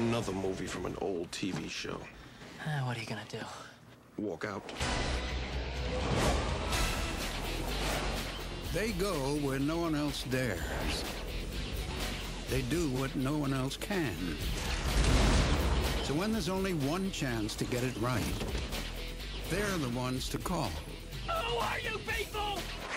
another movie from an old TV show. What are you gonna do? Walk out. They go where no one else dares. They do what no one else can. So when there's only one chance to get it right, they're the ones to call. Who are you people?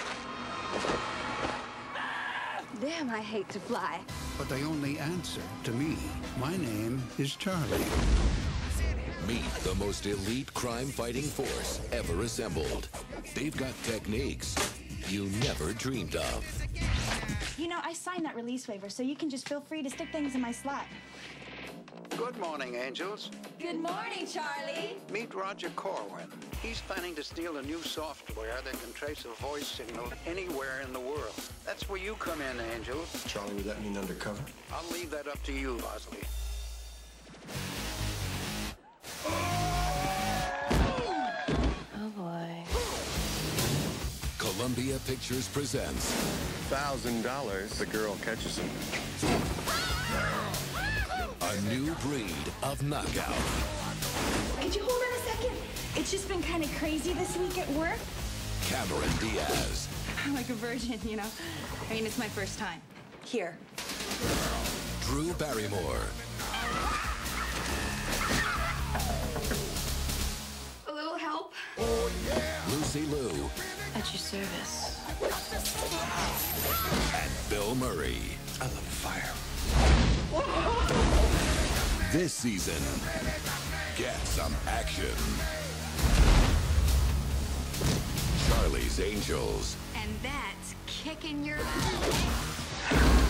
Damn, I hate to fly. But they only answer to me. My name is Charlie. Meet the most elite crime-fighting force ever assembled. They've got techniques you never dreamed of. You know, I signed that release waiver, so you can just feel free to stick things in my slot. Good morning, angels. Good morning, Charlie. Meet Roger Corwin. He's planning to steal a new software that can trace a voice signal anywhere in the world. That's where you come in, angels. Charlie, would that mean undercover? I'll leave that up to you, Bosley. Oh, boy. Columbia Pictures presents $1,000, the girl catches him. a new breed of knockout. Could you hold on a second? It's just been kind of crazy this week at work. Cameron Diaz, I'm like a virgin, you know? I mean, it's my first time. Here. Drew Barrymore, A little help? Lucy Liu, At your service. and Bill Murray. I love fire. This season, get some action. Charlie's Angels. And that's kicking your butt.